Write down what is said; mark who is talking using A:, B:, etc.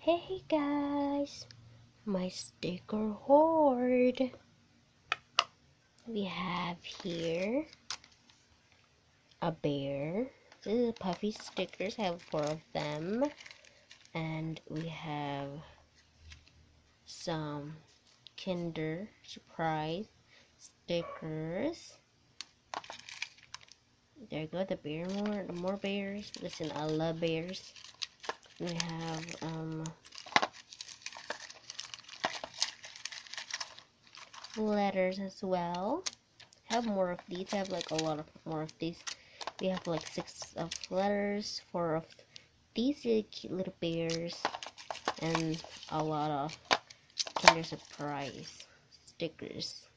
A: Hey guys, my sticker hoard. We have here a bear. This is puffy stickers. I have 4 of them. And we have some Kinder Surprise stickers. There you go, the bear more bears. Listen, I love bears. We have letters as well. I have more of these. I have like a lot of more of these. We have like 6 of letters, 4 of these really cute little bears, and a lot of Kinder Surprise stickers.